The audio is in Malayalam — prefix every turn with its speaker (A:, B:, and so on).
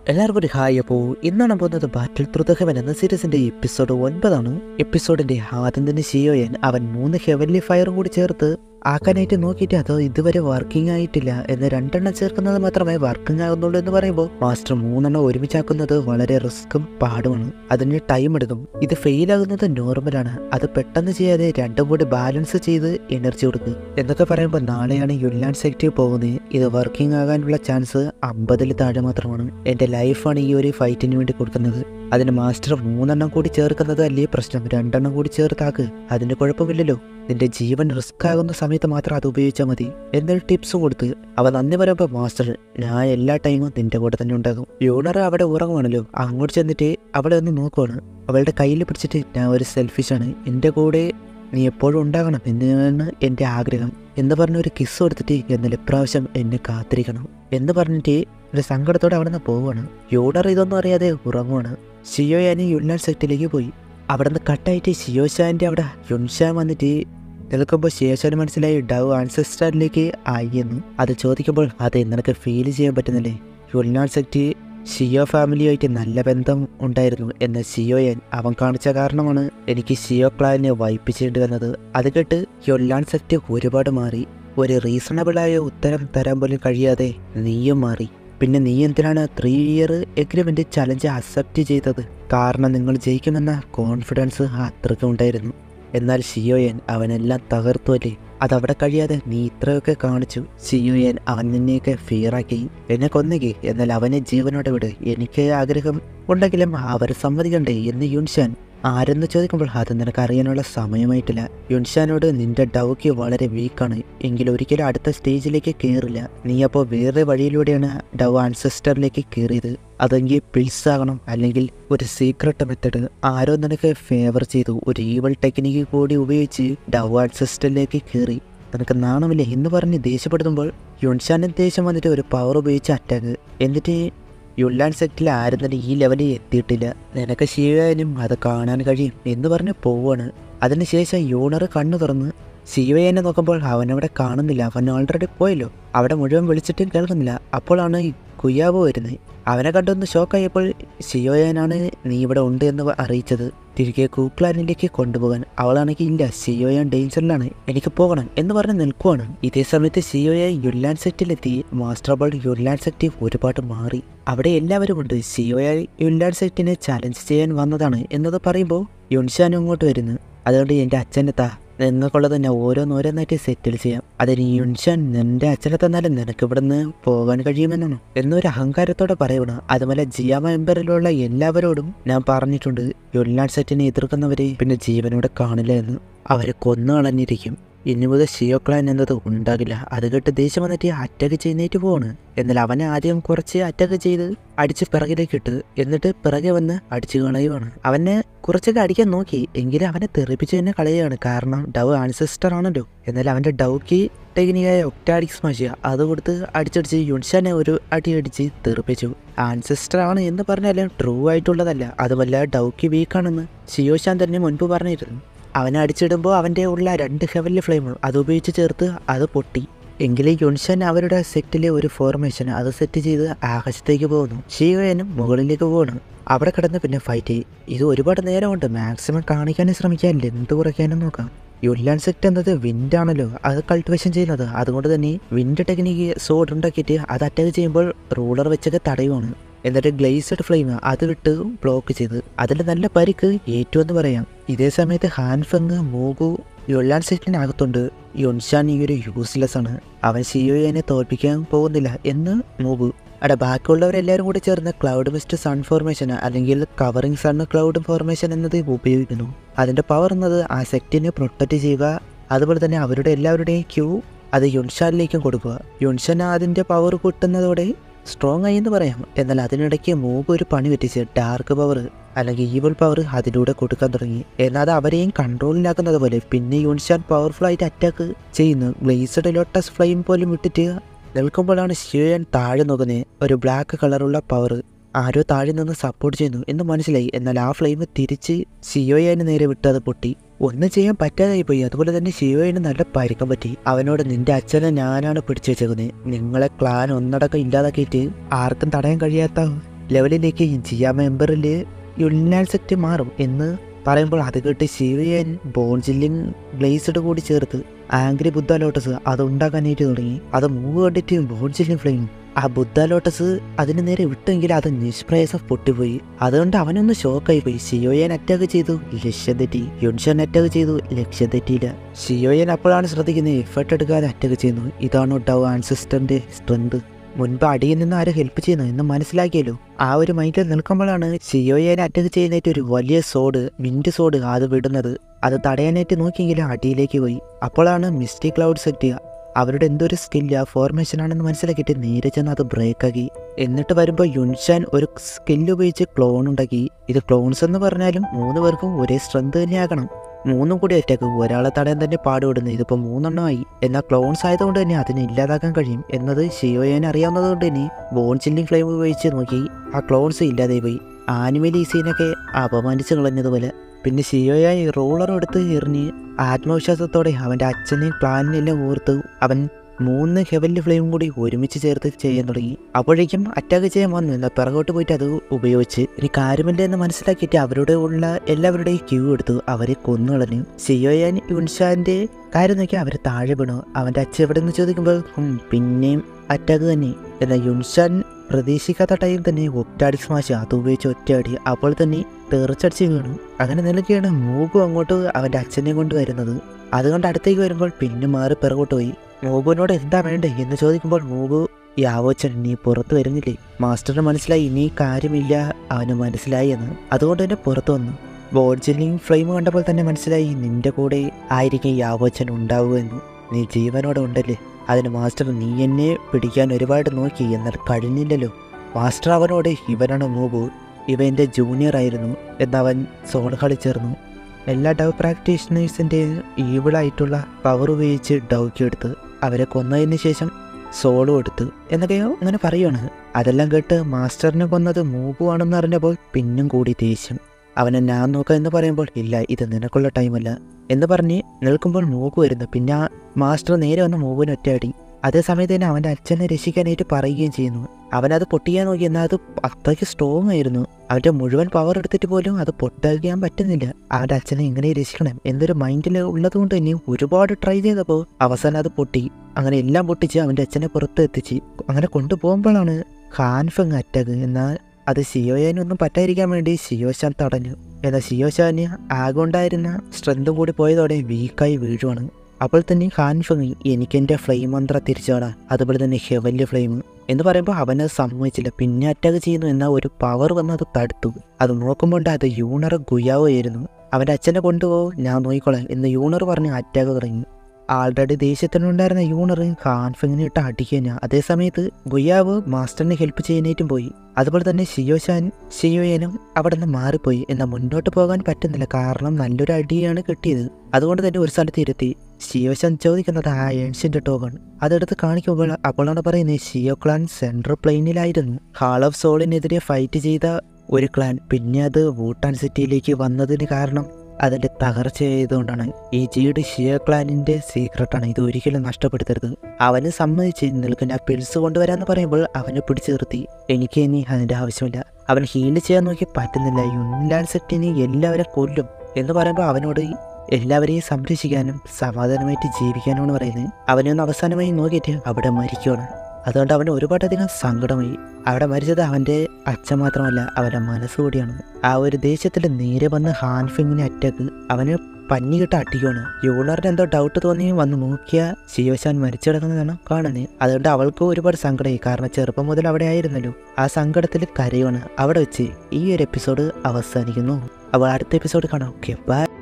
A: എല്ലാവർക്കും ഒരു ഹായ്. അപ്പോൾ ഇന്നാണ് പോകുന്നത് ബാറ്റിൽ ത്രൂ ദ ഹെവൻ എന്ന സീരീസിന്റെ എപ്പിസോഡ് 9. എപ്പിസോഡിന്റെ ആദ്യം തന്നെ ഷിയോയൻ അവൻ 3 ഹെവൻലി ഫയറും കൂടി ചേർത്ത് ആക്കാനായിട്ട് നോക്കിയിട്ട് അത് ഇതുവരെ വർക്കിംഗ് ആയിട്ടില്ല എന്ന് 2 ചേർക്കുന്നത് മാത്രമേ വർക്കിംഗ് ആകുന്നുള്ളൂ എന്ന് പറയുമ്പോൾ മാസ്റ്റർ 3 ഒരുമിച്ചാക്കുന്നത് വളരെ റിസ്ക്കും പാടുമാണ്. അതിന് ടൈം എടുക്കും. ഇത് ഫെയിൽ ആകുന്നത് നോർമലാണ്. അത് പെട്ടെന്ന് ചെയ്യാതെ രണ്ടും കൂടി ബാലൻസ് ചെയ്ത് എനർജി കൊടുക്കുക എന്നൊക്കെ പറയുമ്പോൾ നാളെയാണ് യുൻലാൻഡ് സെക്ടീവ് പോകുന്നത്. ഇത് വർക്കിംഗ് ആകാനുള്ള ചാൻസ് 50-ൽ താഴെ മാത്രമാണ്. എൻ്റെ ലൈഫാണ് ഈ ഒരു ഫൈറ്റിന് വേണ്ടി കൊടുക്കുന്നത്. അതിന് മാസ്റ്റർ 3 കൂടി ചേർക്കുന്നത് അല്ലേ പ്രശ്നം. 2 കൂടി ചേർത്താക്ക്, അതിന് കുഴപ്പമില്ലല്ലോ. നിന്റെ ജീവൻ റിസ്ക് ആകുന്ന സമയത്ത് മാത്രം അത് ഉപയോഗിച്ചാൽ മതി എന്നൊരു ടിപ്സും കൊടുത്ത് അവ നന്ദി പറയുമ്പോൾ മാസ്റ്റർ ഞാൻ എല്ലാ ടൈമും നിന്റെ കൂടെ തന്നെ ഉണ്ടാകും. യൂണർ അവിടെ ഉറങ്ങുവാണല്ലോ, അങ്ങോട്ട് ചെന്നിട്ട് അവളെ ഒന്ന് നോക്കുവാണ്. അവളുടെ കയ്യിൽ പിടിച്ചിട്ട് ഞാൻ ഒരു സെൽഫിഷാണ്, എൻ്റെ കൂടെ നീ എപ്പോഴും ഉണ്ടാകണം എന്നാണ് എൻ്റെ ആഗ്രഹം എന്ന് പറഞ്ഞ് ഒരു കിസ് കൊടുത്തിട്ട് എന്നാൽ ഇപ്രാവശ്യം എന്നെ കാത്തിരിക്കണം എന്ന് പറഞ്ഞിട്ട് ഒരു സങ്കടത്തോടെ അവിടെ നിന്ന് പോവുകയാണ്. യൂണർ ഇതൊന്നും അറിയാതെ ഉറങ്ങുവാണ്. ഷിയോയാനി യുൻലാൻഡ് സെക്ടറിലേക്ക് പോയി. അവിടെ നിന്ന് കട്ടായിട്ട് ഷിയോഷാൻ്റെ അവിടെ യുൻഷാൻ വന്നിട്ട് നിൽക്കുമ്പോൾ ഷിയോഷാന് മനസ്സിലായി ഡവ് ആൻസെസ്റ്ററിലേക്ക് ആയി എന്ന്. അത് ചോദിക്കുമ്പോൾ അതെ നിനക്ക് ഫീൽ ചെയ്യാൻ പറ്റുന്നില്ലേ, യുൻലാൻഡ് സെക്ടറി ഷിയോ ഫാമിലിയുമായിട്ട് നല്ല ബന്ധം ഉണ്ടായിരുന്നു എന്ന ഷിയോയൻ അവൻ കാണിച്ച കാരണമാണ് എനിക്ക് ഷിയോ ക്ലാനെ വൈപ്പിച്ചേണ്ടി വന്നത്. അത് കേട്ട് യുൻലാൻഡ് സെക്ടറി ഒരുപാട് മാറി. ഒരു റീസണബിളായ ഉത്തരം തരാൻ പോലും കഴിയാതെ നീയും മാറി. പിന്നെ നീ എന്തിനാണ് 3 ഇയർ എഗ്രിമെൻ്റ് ചലഞ്ച് അക്സെപ്റ്റ് ചെയ്തത്? കാരണം നിങ്ങൾ ജയിക്കുമെന്ന കോൺഫിഡൻസ് അത്രയ്ക്ക് ഉണ്ടായിരുന്നു. എന്നാൽ ഷിയോയൻ അവനെല്ലാം തകർത്തുവല്ലേ. അതവിടെ കഴിയാതെ നീ ഇത്രയൊക്കെ കാണിച്ചു. ഷിയോയൻ അവൻ നിന്നെയൊക്കെ ഫിയറാക്കി എന്നെ കൊന്നുകി. എന്നാൽ അവനെ ജീവനോടെ വിട്, എനിക്ക് ആഗ്രഹം ഉണ്ടെങ്കിലും അവർ സമ്മതിക്കണ്ടേ എന്ന് യുൻഷാൻ ആരെന്ന് ചോദിക്കുമ്പോൾ അത് നിനക്ക് അറിയാനുള്ള സമയമായിട്ടില്ല. യുൻഷാനോട് നിന്റെ ഡൗക്ക് വളരെ വീക്കാണ് എങ്കിൽ ഒരിക്കലും അടുത്ത സ്റ്റേജിലേക്ക് കയറില്ല. നീ അപ്പോൾ വേറെ വഴിയിലൂടെയാണ് ഡവ് ആൻസെസ്റ്ററിലേക്ക് കയറിയത്. അതെങ്കിൽ പിൽസ് ആകണം, അല്ലെങ്കിൽ ഒരു സീക്രട്ട് മെത്തഡ് ആരോ നിനക്ക് ഫേവർ ചെയ്തു. ഒരു ഈവൽ ടെക്നിക്ക് കൂടി ഉപയോഗിച്ച് ഡവ് ആൻസെസ്റ്ററിലേക്ക് കയറി. നിനക്ക് നാണമില്ലേ എന്ന് പറഞ്ഞ് ദേഷ്യപ്പെടുത്തുമ്പോൾ യുൻഷാന് ദേഷ്യം വന്നിട്ട് ഒരു പവർ ഉപയോഗിച്ച് അറ്റാക്ക്. എന്നിട്ട് യുൻലാൻഡ് സെക്ടറിൽ ആരും തന്നെ ഈ ലെവലിൽ എത്തിയിട്ടില്ല, നിനക്ക് ഷിയോയനും അത് കാണാൻ കഴിയും എന്ന് പറഞ്ഞ് പോവാണ്. അതിനുശേഷം യൂണർ കണ്ണു തുറന്ന് ഷിയോയനെ നോക്കുമ്പോൾ അവനവിടെ കാണുന്നില്ല. അവൻ ഓൾറെഡി പോയല്ലോ. അവിടെ മുഴുവൻ വിളിച്ചിട്ടും കേൾക്കുന്നില്ല. അപ്പോഴാണ് കുയാബോ വരുന്നത്. അവനെ കണ്ടൊന്ന് ഷോക്കായപ്പോൾ ഷിയോയനാണ് നീ ഇവിടെ ഉണ്ട് എന്ന് അറിയിച്ചത്. തിരികെ കൂക്ലാനിലേക്ക് കൊണ്ടുപോകാൻ. അവളാണെങ്കിൽ ഇല്ല, ഷിയോയൻ ഡേഞ്ചറിലാണ്, എനിക്ക് പോകണം എന്ന് പറഞ്ഞ് നിൽക്കുവാണ്. ഇതേ സമയത്ത് ഷിയോയൻ യുൻലാൻഡ് സെക്ടറിലെത്തി. മാസ്റ്റർ ബോൾ യുൻലാൻഡ് സെക്ടറി ഒരുപാട് മാറി. അവിടെ എല്ലാവരും ഉണ്ട്. ഷിയോയൻ യുൻലാൻഡ് സെക്ടറിനെ ചാലഞ്ച് ചെയ്യാൻ വന്നതാണ് എന്നത് പറയുമ്പോൾ യുൻഷാനും അങ്ങോട്ട് വരുന്നു. അതുകൊണ്ട് എൻ്റെ അച്ഛൻ്റെ നിങ്ങൾക്കുള്ളത് തന്നെ ഓരോന്നോരോന്നായിട്ട് സെറ്റിൽ ചെയ്യാം. അതിന് യുൻഷാൻ നിന്റെ അച്ഛനെ തന്നാലും നിനക്ക് ഇവിടുന്ന് പോകാൻ കഴിയുമെന്നാണോ എന്നൊരു അഹങ്കാരത്തോടെ പറയണം. അതുപോലെ ജിയാമ എംപയറിലുള്ള എല്ലാവരോടും ഞാൻ പറഞ്ഞിട്ടുണ്ട്, യുൻലാൻഡ് സെറ്റിനെ എതിർക്കുന്നവരെ പിന്നെ ജീവനോടെ കാണില്ല എന്ന്. അവരെ കൊന്നു കളഞ്ഞിരിക്കും. ഇനി മുതൽ ഷിയോ ക്ലാൻ എന്നത് ഉണ്ടാകില്ല. അത് കേട്ട് ദേഷ്യം വന്നിട്ട് അറ്റാക്ക് ചെയ്യുന്നേറ്റ് പോവാണ്. എന്നാൽ അവനെ ആദ്യം കുറച്ച് അറ്റാക്ക് ചെയ്ത് അടിച്ച് പിറകിലേക്ക് ഇട്ട് എന്നിട്ട് പിറകെ വന്ന് അടിച്ചു കളയുവാണ്. അവനെ കുറച്ചൊക്കെ അടിക്കാൻ നോക്കി എങ്കിലും അവനെ തെറിപ്പിച്ച് തന്നെ കളയുകയാണ്. കാരണം ഡവ് ആൻസെസ്റ്റർ ആണല്ലോ. എന്നാൽ അവൻ്റെ ഡൗക്ക് ടെക്നിക്കായ ഒക്ടാഡിക് സ്മാഷ് അത് കൊടുത്ത് അടിച്ചടിച്ച് യുൻഷാനെ ഒരു അടി അടിച്ച് തെറിപ്പിച്ചു. ആൻസെസ്റ്റർ ആണ് എന്ന് പറഞ്ഞാലും ട്രൂ ആയിട്ടുള്ളതല്ല. അതുമല്ല ഡൗക്ക് വീക്കാണെന്ന് ഷിയോഷാൻ തന്നെ മുൻപ് പറഞ്ഞിരുന്നു. അവനെ അടിച്ചിടുമ്പോൾ അവൻ്റെ ഉള്ള 2 ഹെവൻലി ഫ്ലെയിം അത് ഉപയോഗിച്ച് ചേർത്ത് അത് പൊട്ടി. എങ്കിലും യുൻഷാൻ അവരുടെ സെറ്റിലെ ഒരു ഫോർമേഷൻ അത് സെറ്റ് ചെയ്ത് ആകാശത്തേക്ക് പോകുന്നു. ഷിയോയനും മുകളിലേക്ക് പോകണം. അവിടെ കിടന്ന് പിന്നെ ഫൈറ്റ് ചെയ്യും. ഇത് ഒരുപാട് നേരമുണ്ട്. മാക്സിമം കാണിക്കാനും ശ്രമിക്കാൻ ലെന്ത് കുറയ്ക്കാനും നോക്കാം. യുൻലാൻഡ് സെക്ടർ എന്നത് വിൻഡാണല്ലോ, അത് കൾട്ടിവേഷൻ ചെയ്യുന്നത്. അതുകൊണ്ട് തന്നെ വിൻഡ് ടെക്നിക്ക് സോഡ് ഉണ്ടാക്കിയിട്ട് അത് അറ്റാക്ക് ചെയ്യുമ്പോൾ റൂളർ വെച്ചൊക്കെ തടയുവാണ്. എന്നിട്ട് ഗ്ലേസ്ഡ് ഫ്ലെയിം അത് വിട്ട് ബ്ലോക്ക് ചെയ്ത് അതിൽ നല്ല പരിക്ക് ഏറ്റവും എന്ന് പറയാം. ഇതേ സമയത്ത് ഹാൻഫെങ് മൂഗു യുൻലാൻഡ് സെക്ടറിനകത്തുണ്ട്. യുൻഷാൻ ഈ ഒരു യൂസ്ലെസ് ആണ്, അവൻ ഷിയോയനെ തോൽപ്പിക്കാൻ പോകുന്നില്ല എന്ന് മൂഗു. അവിടെ ബാക്കിയുള്ളവരെല്ലാവരും കൂടി ചേർന്ന് ക്ലൗഡ് മിസ്റ്റ് സൺ ഫോർമേഷൻ അല്ലെങ്കിൽ കവറിങ് സൺ ക്ലൗഡ് ഫോർമേഷൻ എന്നത് ഉപയോഗിക്കുന്നു. അതിൻ്റെ പവർ എന്നത് ആ സെക്ടറിനെ പ്രൊട്ടക്റ്റ് ചെയ്യുക. അതുപോലെ തന്നെ അവരുടെ എല്ലാവരുടെയും ക്യൂ അത് യുൻഷാനിലേക്കും കൊടുക്കുക. യുൻഷാൻ അതിൻ്റെ പവർ കൂട്ടുന്നതോടെ സ്ട്രോങ് ആയി എന്ന് പറയാം. എന്നാൽ അതിനിടയ്ക്ക് മൂവ് ഒരു പണി പറ്റിച്ച് ഡാർക്ക് പവർ അല്ലെങ്കിൽ ഈവൽ പവർ അതിലൂടെ കൊടുക്കാൻ തുടങ്ങി. എന്നാൽ അത് അവരെയും കൺട്രോളിലാക്കുന്നത് പോലെ പിന്നെ യുൻഷാൻ പവർഫുൾ ആയിട്ട് അറ്റാക്ക് ചെയ്യുന്നു. ഗ്ലേസ്ഡ് ലോട്ടസ് ഫ്ലെയിം പോലും വിട്ടിട്ട് നിൽക്കുമ്പോഴാണ് ഷിയോയൻ താഴെ നോക്കുന്നത്. ഒരു ബ്ലാക്ക് കളറുള്ള പവർ ആരോ താഴെ നിന്ന് സപ്പോർട്ട് ചെയ്യുന്നു എന്ന് മനസ്സിലായി. എന്നാൽ ആ ഫ്ലെയിം തിരിച്ച് ഷിയോയന് നേരെ വിട്ട് അത് പൊട്ടി. ഒന്നും ചെയ്യാൻ പറ്റാതായി പോയി. അതുപോലെ തന്നെ ഷിയോയന് നല്ല പരിക്കം പറ്റി. അവനോട് നിന്റെ അച്ഛനെ ഞാനാണ് പിടിച്ചു വെച്ചേക്കുന്നത്, നിങ്ങളെ ക്ലാൻ ഒന്നടക്കം ഇല്ലാതാക്കിയിട്ട് ആർക്കും തടയാൻ കഴിയാത്ത ലെവലിലേക്ക് ജിയ മെമ്പറിൽ യുണാൻ സെറ്റ് മാറും എന്ന് പറയുമ്പോൾ അത് കേട്ട് ഷിയോയൻ ബോൺ ചില്ലിങ് ബ്ലേസ്ഡ് കൂടി ചേർത്ത് ആംഗ്രി ബുദ്ധ ലോട്ടസ് അത് ഉണ്ടാക്കാനായിട്ട് തുടങ്ങി. അത് മൂവ് കണ്ടിട്ട് ബോൺ ചില്ലിങ് ഫ്ലെയിം ആ ബുദ്ധ ലോട്ടസ് അതിന് നേരെ വിട്ടെങ്കിൽ അത് നിഷ്പ്രയാസം പൊട്ടിപ്പോയി. അതുകൊണ്ട് അവനൊന്ന് ഷോക്കായി പോയി. ഷിയോയൻ അറ്റാക്ക് ചെയ്തു, ലക്ഷ്യം തെറ്റി. യുൻഷൻ അറ്റാക്ക് ചെയ്തു, ലക്ഷ്യം തെറ്റിയില്ല. ഷിയോയൻ അപ്പോഴാണ് ശ്രദ്ധിക്കുന്നത് എഫർട്ട് എടുക്കാതെ അറ്റാക്ക് ചെയ്യുന്നു. ഇതാണ് ഡൗ ആൻസിസ്റ്ററിന്റെ സ്ട്രെങ്ത്. മുൻപ് അടിയിൽ നിന്ന് ആരും ഹെൽപ്പ് ചെയ്യുന്നു എന്ന് മനസ്സിലാക്കിയല്ലോ. ആ ഒരു മൈൻഡിൽ നിൽക്കുമ്പോഴാണ് ഷിയോയനെ അറ്റാക്ക് ചെയ്യാനായിട്ട് ഒരു വലിയ സോഡ്, മിന്റ് സോഡ് അത് വിടുന്നത്. അത് തടയാനായിട്ട് നോക്കിയെങ്കിലും അടിയിലേക്ക് പോയി. അപ്പോഴാണ് മിസ്റ്റി ക്ലൗഡ് സെറ്റ് അവരുടെ എന്തൊരു സ്കില്ല ഫോർമേഷൻ ആണെന്ന് മനസ്സിലാക്കിയിട്ട് നേരെ ചെന്ന് അത് ബ്രേക്കാക്കി. എന്നിട്ട് വരുമ്പോൾ യുൻഷാൻ ഒരു സ്കില്ല് ഉപയോഗിച്ച് ക്ലോൺ ഉണ്ടാക്കി. ഇത് ക്ലോൺസ് എന്ന് പറഞ്ഞാലും 3 പേർക്കും ഒരേ സ്ട്രെങ്ത് തന്നെ ആകണം. 3 കൂടി അറ്റാക്ക് ഒരാളെ തടയാൻ തന്നെ പാടുപെടുന്നത്. ഇതിപ്പോൾ 3 എന്നാൽ ക്ലോൺസ് ആയതുകൊണ്ട് തന്നെ അതിനെ ഇല്ലാതാക്കാൻ കഴിയും എന്നത് ഷിയോയനെ അറിയാവുന്നത് കൊണ്ട് തന്നെ ബോൺ ചില്ലിങ് ഫ്ലെയിം ഉപയോഗിച്ച് നോക്കി ആ ക്ലോൺസ് ഇല്ലാതെ പോയി. ആനിമൽ ഈസീനൊക്കെ അപമാനിച്ച് കളഞ്ഞതുപോലെ. പിന്നെ ഷിയോയായി റോളർ എടുത്ത് എറിഞ്ഞ് ആത്മവിശ്വാസത്തോടെ അവൻ്റെ അച്ഛനെയും ക്ലാനിനെല്ലാം ഓർത്ത് അവൻ 3 ഹെവൻലി ഫ്ലെയിം കൂടി ഒരുമിച്ച് ചേർത്ത് ചെയ്യാൻ തുടങ്ങി. അപ്പോഴേക്കും അറ്റാക്ക് ചെയ്യാൻ വന്നു. എന്നാൽ പിറകോട്ട് പോയിട്ട് അത് ഉപയോഗിച്ച് ഇനി കാര്യമില്ല എന്ന് മനസ്സിലാക്കിയിട്ട് അവരുടെ ഉള്ള എല്ലാവരുടെയും ക്യൂ എടുത്തു അവരെ കൊന്നുകളഞ്ഞു. ഷിയോയാൻ യുൻഷാന്റെ കാര്യം നോക്കി അവരെ താഴെ വീണു. അവൻ്റെ അച്ഛൻ എവിടെ നിന്ന് ചോദിക്കുമ്പോൾ പിന്നെയും അറ്റാക്ക് തന്നെ. എന്നാൽ യുൻഷാൻ പ്രതീക്ഷിക്കാത്ത ടൈം തന്നെ ഒക്ടാഡിക് സ്മാഷ് അത് ഉപയോഗിച്ച് ഒറ്റയടി അപ്പോൾ തന്നെ തെറിച്ചടിച്ച് വീണു. അങ്ങനെ നിലയ്ക്കാണ് മൂബു അങ്ങോട്ട് അവൻ്റെ അച്ഛനെ കൊണ്ട് വരുന്നത്. അതുകൊണ്ട് അടുത്തേക്ക് വരുമ്പോൾ പിന്നെ മാറി പിറകോട്ട് പോയി. മൂബുവിനോട് എന്താ വേണ്ടേ എന്ന് ചോദിക്കുമ്പോൾ മൂബു യാവോച്ചൻ നീ പുറത്ത് വരുന്നില്ലേ? മാസ്റ്ററിന് മനസ്സിലായി ഇനി കാര്യമില്ല, അവന് മനസ്സിലായി എന്ന്. അതുകൊണ്ട് തന്നെ പുറത്തു വന്നു. ബോൺ ചില്ലിങ് ഫ്ലെയിം കണ്ടപ്പോൾ തന്നെ മനസ്സിലായി നിന്റെ കൂടെ ആയിരിക്കും യാവോച്ചൻ ഉണ്ടാവുക എന്ന്. നീ ജീവനോടെ ഉണ്ടല്ലേ? അതിന് മാസ്റ്റർ നീ എന്നെ പിടിക്കാൻ ഒരുപാട് നോക്കി, എന്നാൽ കഴിഞ്ഞില്ലല്ലോ. മാസ്റ്റർ അവനോട് ഇവനാണ് മൂബു, ഇവ എൻ്റെ ജൂനിയർ ആയിരുന്നു എന്നവൻ സോൺ കളിച്ചേർന്നു. എല്ലാ ഡവ് പ്രാക്ടീഷണേഴ്സിൻ്റെ ഈവിളായിട്ടുള്ള പവർ ഉപയോഗിച്ച് ഡൗക്കി എടുത്ത് അവരെ കൊന്നതിന് ശേഷം സോളും എടുത്ത് എന്നൊക്കെയോ അങ്ങനെ പറയുകയാണ്. അതെല്ലാം കേട്ട് മാസ്റ്ററിനെ കൊന്നത് മൂബു ആണെന്ന് അറിഞ്ഞപ്പോൾ പിന്നും കൂടി ദേഷ്യം. അവനെ ഞാൻ നോക്കാം എന്ന് പറയുമ്പോൾ ഇല്ല ഇത് നിനക്കുള്ള ടൈമല്ല എന്ന് പറഞ്ഞ് നിൽക്കുമ്പോൾ മൂബു വരുന്നു. പിന്നെ ആ മാസ്റ്റർ നേരെ വന്ന് മൂബുവിന് ഒറ്റയടി. അതേസമയത്ത് തന്നെ അവൻ്റെ അച്ഛനെ രക്ഷിക്കാനായിട്ട് പറയുകയും ചെയ്യുന്നു. അവനത് പൊട്ടിക്കാൻ നോക്കി, എന്നാൽ അത് അത്രയ്ക്ക് സ്ട്രോങ് ആയിരുന്നു. അവൻ്റെ മുഴുവൻ പവർ എടുത്തിട്ട് പോലും അത് പൊട്ടാക്കാൻ പറ്റുന്നില്ല. അവൻ്റെ അച്ഛനെ എങ്ങനെ രക്ഷിക്കണം എന്നൊരു മൈൻഡിൽ ഉള്ളത് കൊണ്ട് തന്നെ ഒരുപാട് ട്രൈ ചെയ്തപ്പോൾ അവസാനം അത് പൊട്ടി. അങ്ങനെ എല്ലാം പൊട്ടിച്ച് അവൻ്റെ അച്ഛനെ പുറത്ത് എത്തിച്ച് അങ്ങനെ കൊണ്ടുപോകുമ്പോഴാണ് ഹാൻഫങ് അറ്റാക്ക്. എന്നാൽ അത് ഷിയോയാനൊന്നും പറ്റാതിരിക്കാൻ വേണ്ടി ഷിയോഷാൻ തടഞ്ഞു. എന്നാൽ ഷിയോഷാന് ആകൊണ്ടായിരുന്ന സ്ട്രെങ്തും കൂടി പോയതോടെ വീക്കായി വീഴുവാണ്. അപ്പോൾ തന്നെ ഹാൻഫങ് എനിക്കെൻ്റെ ഫ്ലെയിം മന്ത്ര തിരിച്ചാടാ, അതുപോലെ തന്നെ ഹെവൻലി ഫ്ലെയിം എന്ന് പറയുമ്പോൾ അവനത് സമ്മതിച്ചില്ല. പിന്നെ അറ്റാക്ക് ചെയ്യുന്നു. എന്നാൽ ഒരു പവർ വന്ന് അത് തടുത്തു. അത് നോക്കുമ്പോൾ അത് യൂണർ ഗുയാവോ ആയിരുന്നു. അവൻ്റെ അച്ഛനെ കൊണ്ടുപോകും ഞാൻ നോക്കിക്കോളാം എന്ന് യൂണർ പറഞ്ഞ് അറ്റാക്ക് തുടങ്ങി. ആൾറെഡി ദേഷ്യത്തിനുണ്ടായിരുന്ന യൂണർ ഹാൻഫങ്ങിനെ ഇട്ട് അടിക്കുക. അതേസമയത്ത് ഗുയാവ് മാസ്റ്ററിനെ ഹെൽപ്പ് ചെയ്യാനായിട്ടും പോയി. അതുപോലെ തന്നെ ഷിയോയനും അവിടെ നിന്ന് മാറിപ്പോയി. എന്നാൽ മുന്നോട്ട് പോകാൻ പറ്റുന്നില്ല, കാരണം നല്ലൊരു അടിയാണ് കിട്ടിയത്. അതുകൊണ്ട് തന്നെ ഒരു സ്ഥലത്ത് ഇരുത്തി ഷിയോഷാൻ ചോദിക്കുന്നത് ആ ഏൻഷ്യൻ്റ് ടോക്കൺ അതെടുത്ത് കാണിക്കുമ്പോൾ അപ്പോഴാണ് പറയുന്നത് ഷിയോ ക്ലാൻ സെൻട്രൽ പ്ലെയിനിലായിരുന്നു. ഹാൾ ഓഫ് സോളിനെതിരെ ഫൈറ്റ് ചെയ്ത ഒരു ക്ലാൻ പിന്നെ അത് വൂട്ടാൻ സിറ്റിയിലേക്ക് വന്നതിന് കാരണം അതിൻ്റെ തകർച്ചയായതുകൊണ്ടാണ്. ഈ ജീഡ് ഷിയോ ക്ലാനിൻ്റെ സീക്രട്ടാണ്, ഇത് ഒരിക്കലും നഷ്ടപ്പെടുത്തരുത്. അവന് സമ്മതിച്ച് നിൽക്കുന്ന ആ പിൽസ് കൊണ്ടുവരാമെന്ന് പറയുമ്പോൾ അവനെ പിടിച്ചു നിർത്തി. എനിക്ക് ഇനി അതിൻ്റെ ആവശ്യമില്ല. അവൻ ഹീൽ ചെയ്യാൻ നോക്കി പറ്റുന്നില്ല. യുണാൻ സെറ്റിന് എല്ലാവരും കൊല്ലും എന്ന് പറയുമ്പോൾ അവനോട് എല്ലാവരെയും സംരക്ഷിക്കാനും സമാധാനമായിട്ട് ജീവിക്കാനുമാണ് പറയുന്നത്. അവനെ ഒന്ന് അവസാനമായി നോക്കിയിട്ട് അവിടെ മരിക്കുകയാണ്. അതുകൊണ്ട് അവന് ഒരുപാടധികം സങ്കടമായി. അവിടെ മരിച്ചത് അവൻ്റെ അച്ഛൻ മാത്രമല്ല അവൻ്റെ മനസ്സുകൂടിയാണ്. ആ ഒരു ദേഷ്യത്തിൽ നേരെ വന്ന് ഹാൻഫിങ്ങിനെ അറ്റാക്ക് അവന് പഞ്ഞികിട്ട് അടിക്കുകയാണ്. യൂണറിന് എന്തോ ഡൗട്ട് തോന്നി വന്ന് നോക്കിയ ഷിയോഷാൻ മരിച്ചു കിടക്കുന്നതാണ് കാണുന്നത്. അതുകൊണ്ട് അവൾക്ക് ഒരുപാട് സങ്കടമായി, കാരണം ചെറുപ്പം മുതൽ അവിടെ ആയിരുന്നല്ലോ. ആ സങ്കടത്തിൽ കരയുവാണ്. അവിടെ വെച്ച് ഈ ഒരു എപ്പിസോഡ് അവസാനിക്കുന്നു. അപ്പോൾ അടുത്ത എപ്പിസോഡ് കാണാം. Okay, by.